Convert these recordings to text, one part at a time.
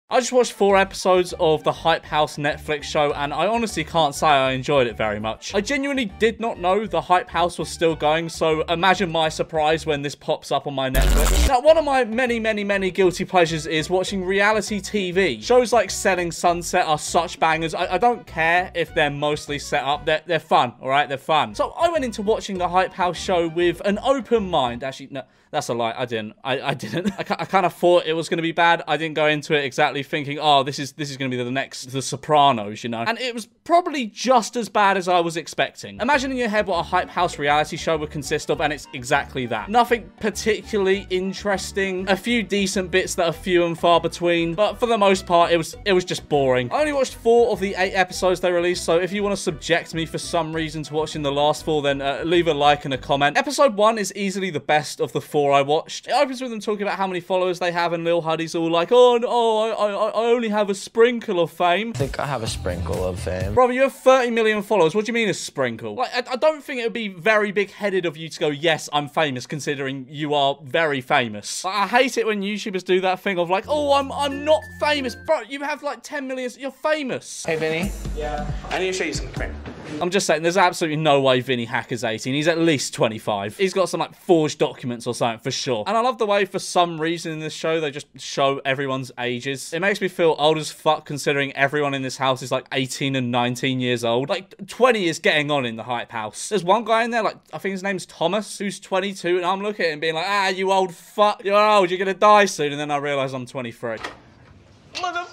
I just watched 4 episodes of the Hype House Netflix show, and I honestly can't say I enjoyed it very much. I genuinely did not know the Hype House was still going, so imagine my surprise when this pops up on my Netflix. Now, one of my many guilty pleasures is watching reality TV. Shows like Selling Sunset are such bangers. I don't care if they're mostly set up. They're fun, all right? They're fun. So I went into watching the Hype House show with an open mind. Actually, no. That's a lie. I didn't. I didn't. I kind of thought it was going to be bad. I didn't go into it exactly thinking, oh, this is going to be the next The Sopranos, you know? And it was probably just as bad as I was expecting. Imagine in your head what a Hype House reality show would consist of, and it's exactly that. Nothing particularly interesting. A few decent bits that are few and far between, but for the most part, it was just boring. I only watched 4 of the 8 episodes they released, so if you want to subject me for some reason to watching the last 4, then leave a like and a comment. Episode 1 is easily the best of the 4 I watched. It opens with them talking about how many followers they have, and Lil Huddy's all like, oh, no, I only have a sprinkle of fame. I think I have a sprinkle of fame. Brother, you have 30 million followers. What do you mean a sprinkle? Like, I don't think it would be very big-headed of you to go, yes, I'm famous, considering you are very famous. Like, I hate it when YouTubers do that thing of like, oh, I'm not famous. Bro, you have like 10 million, you're famous. Hey, Vinny. Yeah? I need to show you something. Come here. I'm just saying, there's absolutely no way Vinny Hacker's 18. He's at least 25. He's got some, like, forged documents or something, for sure. And I love the way, for some reason in this show, they just show everyone's ages. It makes me feel old as fuck, considering everyone in this house is, like, 18 and 19 years old. Like, 20 is getting on in the Hype House. There's one guy in there, like, I think his name's Thomas, who's 22, and I'm looking at him being like, ah, you old fuck. You're old, you're gonna die soon. And then I realise I'm 23. Motherfucker!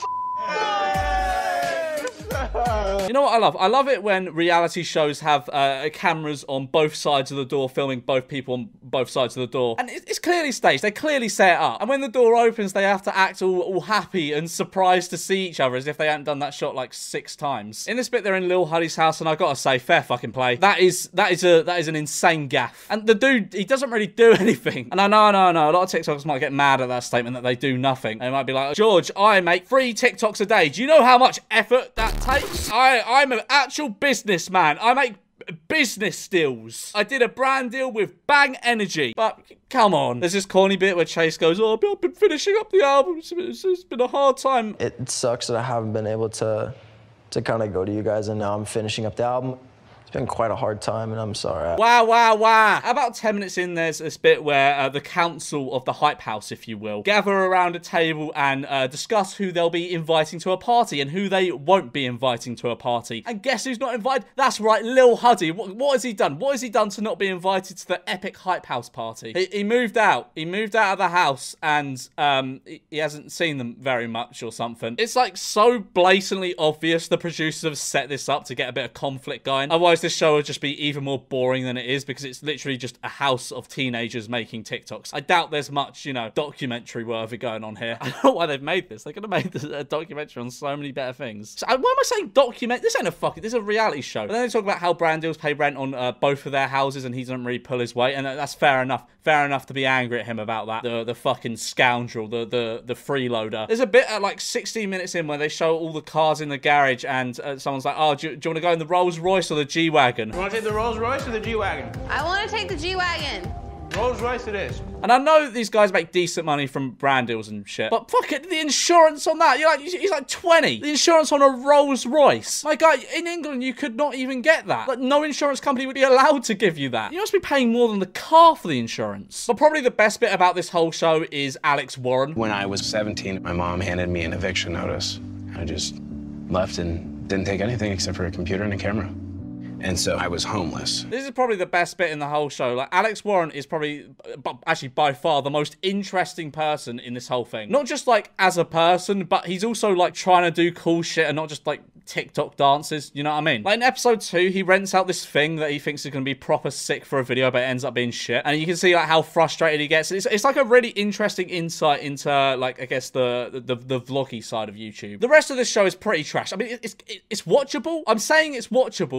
You know what I love? I love it when reality shows have cameras on both sides of the door, filming both people on both sides of the door. And it's clearly staged. They clearly set it up. And when the door opens, they have to act all happy and surprised to see each other, as if they hadn't done that shot like 6 times. In this bit, they're in Lil Huddy's house, and I gotta say, fair fucking play. That is an insane gaff. And the dude, he doesn't really do anything. And I know, a lot of TikTokers might get mad at that statement that they do nothing. They might be like, George, I make 3 TikToks a day. Do you know how much effort that takes? I'm an actual businessman. I make business deals. I did a brand deal with Bang Energy. But come on. There's this corny bit where Chase goes, oh, I've been finishing up the album. It's been a hard time. It sucks that I haven't been able to kind of go to you guys, and now I'm finishing up the album. It's been quite a hard time, and I'm sorry. Wow. About 10 minutes in, there's this bit where the council of the Hype House, if you will, gather around a table and discuss who they'll be inviting to a party and who they won't be inviting to a party. And guess who's not invited? That's right, Lil Huddy. What has he done? What has he done to not be invited to the epic Hype House party? He moved out. He moved out of the house, and he hasn't seen them very much or something. It's like so blatantly obvious the producers have set this up to get a bit of conflict going. Otherwise, this show would just be even more boring than it is, because it's literally just a house of teenagers making TikToks. I doubt there's much, you know, documentary worthy going on here. I don't know why they've made this. They could have made this a documentary on so many better things. So, why am I saying document? This ain't this is a reality show. And then they talk about how brand deals pay rent on both of their houses, and he doesn't really pull his weight, and that's fair enough. Fair enough to be angry at him about that. The fucking scoundrel, the freeloader. There's a bit at like 16 minutes in where they show all the cars in the garage, and someone's like, oh, do you want to go in the Rolls Royce or the G-Wagon? You want to take the Rolls Royce or the G-Wagon? I want to take the G-Wagon. Rolls Royce it is. And I know that these guys make decent money from brand deals and shit, but fuck it, the insurance on that, he's like 20. The insurance on a Rolls Royce. My guy, in England, you could not even get that. Like, no insurance company would be allowed to give you that. You must be paying more than the car for the insurance. But probably the best bit about this whole show is Alex Warren. When I was 17, my mom handed me an eviction notice. I just left and didn't take anything except for a computer and a camera. And so I was homeless. This is probably the best bit in the whole show. Like, Alex Warren is probably, actually by far, the most interesting person in this whole thing. Not just, like, as a person, but he's also, like, trying to do cool shit and not just, like, TikTok dances, you know what I mean? Like, in episode 2, he rents out this thing that he thinks is going to be proper sick for a video, but it ends up being shit. And you can see, like, how frustrated he gets. It's like a really interesting insight into, like, I guess the vloggy side of YouTube. The rest of this show is pretty trash. I mean, it's watchable. I'm saying it's watchable because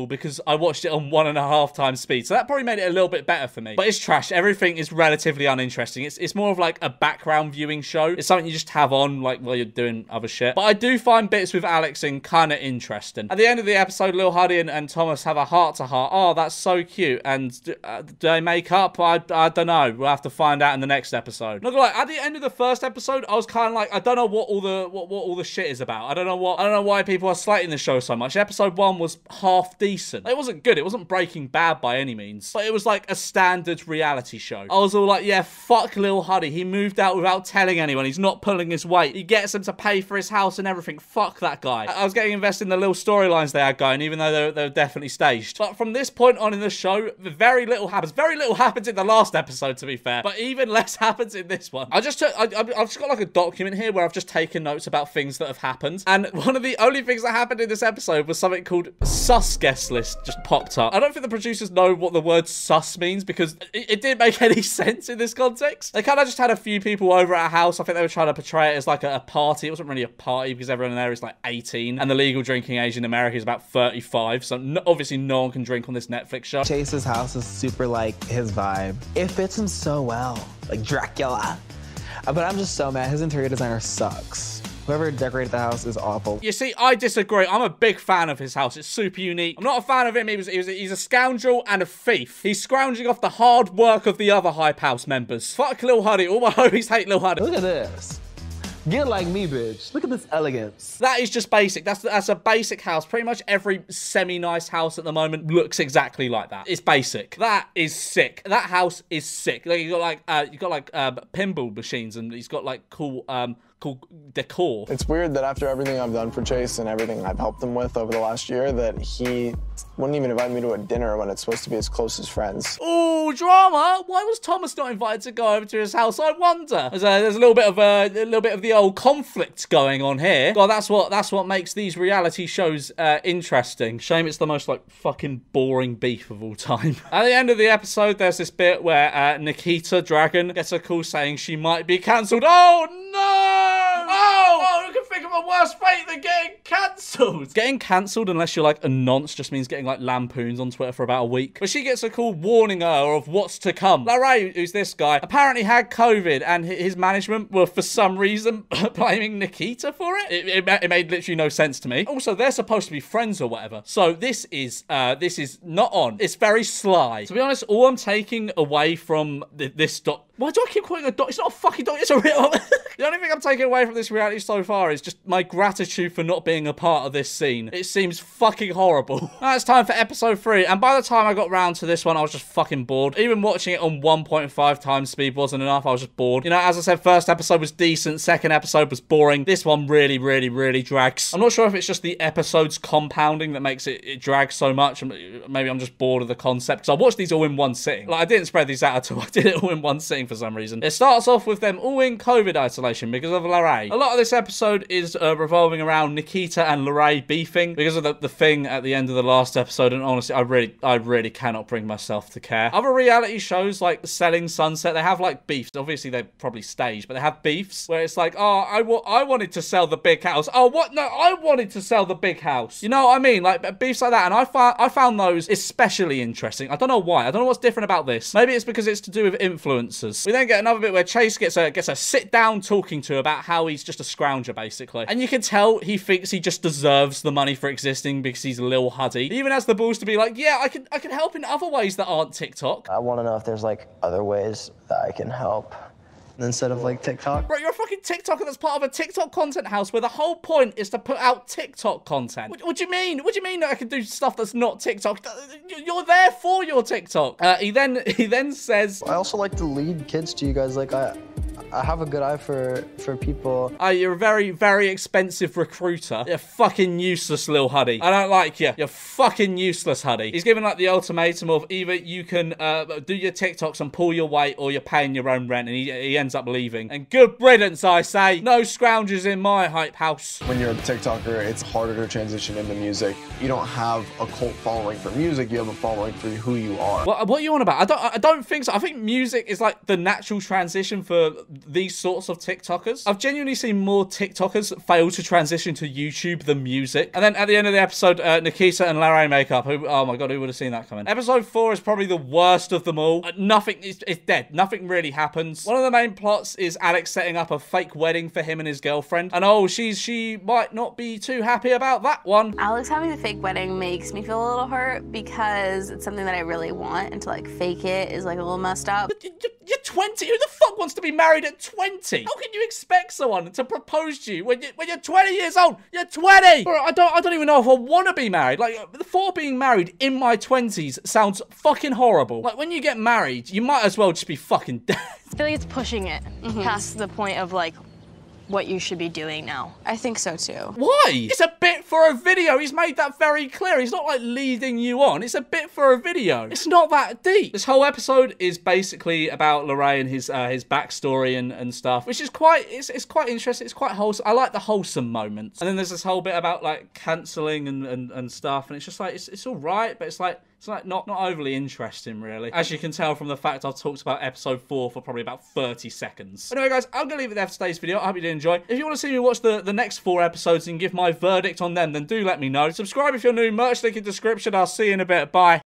I watched it on 1.5 times speed. So that probably made it a little bit better for me. But it's trash. Everything is relatively uninteresting. It's more of like a background viewing show. It's something you just have on like while you're doing other shit. But I do find bits with Alex in kind of interesting. At the end of the episode, Lil Huddy and Thomas have a heart-to-heart. Oh, that's so cute. And do they make up? I don't know. We'll have to find out in the next episode. Not gonna lie, at the end of the first episode, I was kind of like, I don't know what all the shit is about. I don't know why people are slating the show so much. Episode 1 was half decent. It wasn't good. It wasn't Breaking Bad by any means, but it was like a standard reality show. I was all like, yeah, fuck Lil Huddy. He moved out without telling anyone. He's not pulling his weight. He gets them to pay for his house and everything. Fuck that guy. I was getting invested in the little storylines they had going, even though they were definitely staged. But from this point on in the show, very little happens. Very little happens in the last episode, to be fair, but even less happens in this one. I've just got like a document here where I've just taken notes about things that have happened, and one of the only things that happened in this episode was something called sus guest list just popped up. I don't think the producers know what the word sus means, because it didn't make any sense in this context. They kind of just had a few people over at a house. I think they were trying to portray it as like a party. It wasn't really a party because everyone there is like 18 and the legal drinking age in America is about 35, so obviously no one can drink on this Netflix show. Chase's house is super like his vibe. It fits him so well, like Dracula. But I'm just so mad. His interior designer sucks. Whoever decorated the house is awful. You see, I disagree. I'm a big fan of his house. It's super unique. I'm not a fan of him. He's a scoundrel and a thief. He's scrounging off the hard work of the other Hype House members. Fuck Lil Huddy. All my homies hate Lil Huddy. Look at this. Get like me, bitch. Look at this elegance. That is just basic. That's a basic house. Pretty much every semi-nice house at the moment looks exactly like that. It's basic. That is sick. That house is sick. Like you got like pinball machines, and he's got like cool decor. It's weird that after everything I've done for Chase and everything I've helped him with over the last year, that he wouldn't even invite me to a dinner when it's supposed to be his closest friends. Oh, drama! Why was Thomas not invited to go over to his house? I wonder. There's a little bit of the old conflict going on here. God, that's what makes these reality shows interesting. Shame it's the most like fucking boring beef of all time. At the end of the episode, there's this bit where Nikita Dragon gets a call saying she might be cancelled. Oh no! Oh, who can think of a worse fate than getting cancelled? Getting cancelled, unless you're like a nonce, just means getting like lampoons on Twitter for about a week. But she gets a call warning her of what's to come. Larray, who's this guy, apparently had COVID, and his management were for some reason blaming Nikita for it. It made literally no sense to me. Also, they're supposed to be friends or whatever. So this is not on. It's very sly. To be honest, all I'm taking away from this doc. Why do I keep calling it a doc? It's not a fucking doc. It's a real. The only thing I'm taking away from this reality so far is just my gratitude for not being a part of this scene. It seems fucking horrible. Now it's time for episode 3, and by the time I got round to this one, I was just fucking bored. Even watching it on 1.5 times speed wasn't enough. I was just bored. You know, as I said, first episode was decent. Second episode was boring. This one really, really, really drags. I'm not sure if it's just the episodes compounding that makes it drag so much. Maybe I'm just bored of the concept, because I watched these all in one sitting. Like, I didn't spread these out at all. I did it all in one sitting for some reason. It starts off with them all in COVID isolation because of Larray. A lot of this episode is revolving around Nikita and Larray beefing because of the thing at the end of the last episode, and honestly, I really cannot bring myself to care. Other reality shows like Selling Sunset, they have like beefs. Obviously, they're probably staged, but they have beefs where it's like, oh, I wanted to sell the big house. Oh, what? No, I wanted to sell the big house. You know what I mean? Like beefs like that, and I found those especially interesting. I don't know why. I don't know what's different about this. Maybe it's because it's to do with influencers. We then get another bit where Chase gets a sit-down talking to about how he's just a scrounger, basically. And you can tell he thinks he just deserves the money for existing because he's Lil Huddy. He even has the balls to be like, yeah, I can help in other ways that aren't TikTok. I want to know if there's like other ways that I can help instead of like TikTok. Bro, you're a fucking TikToker that's part of a TikTok content house where the whole point is to put out TikTok content. What do you mean? What do you mean that I can do stuff that's not TikTok? You're there for your TikTok. He then says, I also like to lead kids to you guys. Like I have a good eye for people. You're a very, very expensive recruiter. You're fucking useless, Lil Huddy. I don't like you. You're fucking useless, Huddy. He's given like the ultimatum of either you can do your TikToks and pull your weight, or you're paying your own rent, and he ends up leaving. And good riddance, I say. No scroungers in my Hype House. When you're a TikToker, it's harder to transition into music. You don't have a cult following for music. You have a following for who you are. What are you on about? I don't think so. I think music is like the natural transition for these sorts of TikTokers. I've genuinely seen more TikTokers fail to transition to YouTube than music. And then at the end of the episode, Nikita and Larry make up. Oh my god, who would have seen that coming? Episode 4 is probably the worst of them all. Nothing, it's dead. Nothing really happens. One of the main plots is Alex setting up a fake wedding for him and his girlfriend. And oh, she might not be too happy about that one. Alex having the fake wedding makes me feel a little hurt because it's something that I really want, and to like fake it is like a little messed up. You're 20. Who the fuck wants to be married at 20? How can you expect someone to propose to you when you're 20 years old? You're 20. Bro, I don't even know if I want to be married. Like, the thought of being married in my 20s sounds fucking horrible. Like, when you get married, you might as well just be fucking dead. I feel like it's pushing it past the point of like what you should be doing now. I think so too. Why? It's a bit for a video. He's made that very clear. He's not like leading you on. It's a bit for a video. It's not that deep. This whole episode is basically about Lorraine and his backstory and stuff, which is quite interesting. It's quite wholesome. I like the wholesome moments. And then there's this whole bit about like cancelling and stuff, and it's just like it's all right, but it's like not overly interesting, really. As you can tell from the fact I've talked about episode 4 for probably about 30 seconds. Anyway, guys, I'm going to leave it there for today's video. I hope you did enjoy. If you want to see me watch the next 4 episodes and give my verdict on them, then do let me know. Subscribe if you're new. Merch link in description. I'll see you in a bit. Bye.